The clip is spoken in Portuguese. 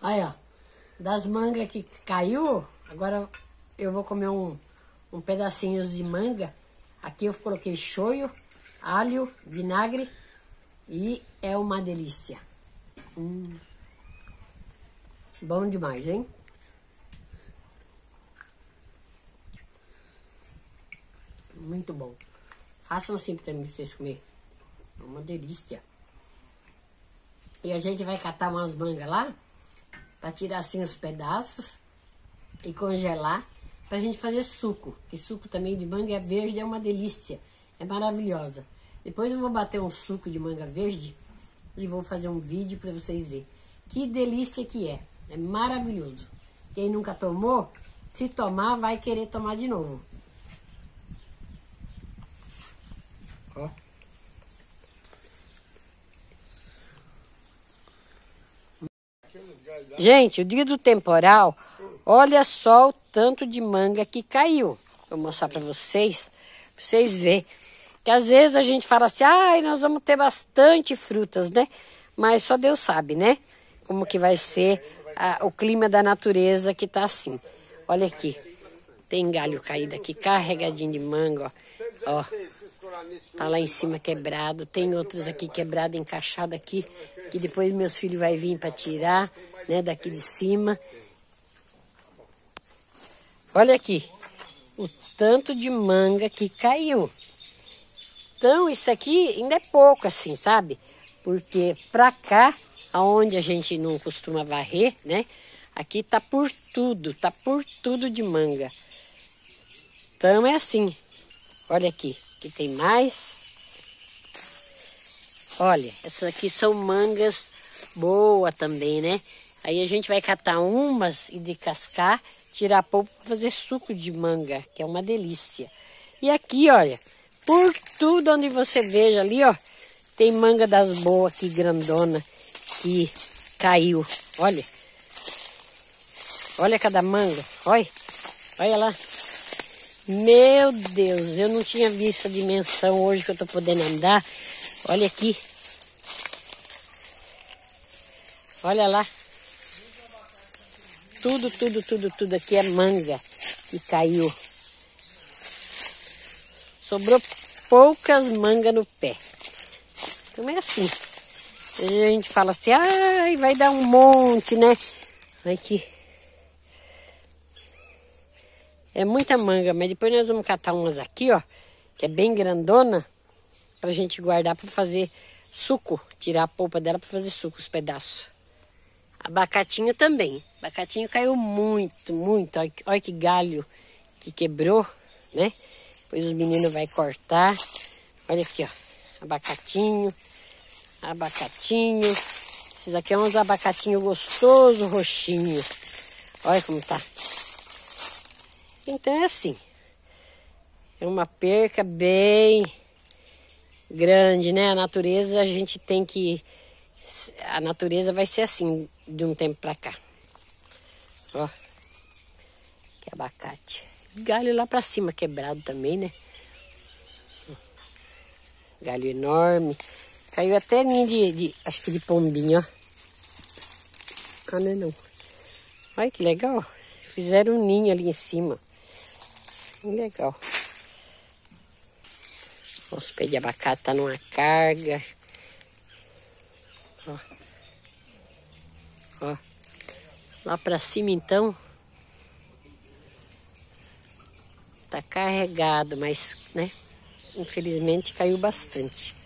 Aí, ó. Das mangas que caiu, agora eu vou comer um pedacinho de manga. Aqui eu coloquei shoyu, alho, vinagre e é uma delícia. Bom demais, hein? Muito bom. Façam assim também pra vocês comerem. É uma delícia. E a gente vai catar umas mangas lá, para tirar assim os pedaços e congelar, pra gente fazer suco. E suco também de manga verde é uma delícia. É maravilhosa. Depois eu vou bater um suco de manga verde e vou fazer um vídeo para vocês verem. Que delícia que é. É maravilhoso. Quem nunca tomou, se tomar, vai querer tomar de novo. Ó. Gente, o dia do temporal, olha só o tanto de manga que caiu. Vou mostrar para vocês verem. Que às vezes a gente fala assim, nós vamos ter bastante frutas, né? Mas só Deus sabe, né? Como que vai ser o clima da natureza que tá assim. Olha aqui, tem galho caído aqui, carregadinho de manga, ó. Tá lá em cima quebrado, tem outros aqui quebrado, encaixado aqui, que depois meus filhos vão vir para tirar, né, daqui de cima. Olha aqui, o tanto de manga que caiu. Então, isso aqui ainda é pouco assim, sabe? Porque pra cá, aonde a gente não costuma varrer, né? Aqui tá por tudo de manga. Então, é assim. Olha aqui, aqui tem mais. Olha, essas aqui são mangas boas também, né? Aí a gente vai catar umas e descascar, tirar a polpa para fazer suco de manga, que é uma delícia. E aqui, olha, por tudo onde você veja ali, ó, tem manga das boas aqui, grandona, que caiu. Olha. Olha cada manga. Olha. Olha lá. Meu Deus, eu não tinha visto a dimensão hoje que eu tô podendo andar. Olha aqui. Olha lá. Tudo aqui é manga que caiu. Sobrou poucas mangas no pé. Então é assim. A gente fala assim, vai dar um monte, né? Aqui. É muita manga, mas depois nós vamos catar umas aqui, ó. Que é bem grandona. Pra gente guardar pra fazer suco. Tirar a polpa dela pra fazer suco, os pedaços. Abacatinho também. Abacatinho caiu muito. Olha que galho que quebrou, né? Depois os meninos vão cortar. Olha aqui, ó. Abacatinho. Esses aqui são uns abacatinhos gostosos, roxinhos. Olha como tá. Então é assim. É uma perca bem grande, né? A natureza a gente tem que... A natureza vai ser assim de um tempo pra cá. Ó. Que abacate. Galho lá pra cima quebrado também, né? Galho enorme. Caiu até ninho acho que de pombinho, ó. Não. Olha que legal. Fizeram um ninho ali em cima. Legal. Os pés de abacate tá numa carga. Ó. Lá pra cima então. Tá carregado, mas, né? Infelizmente caiu bastante.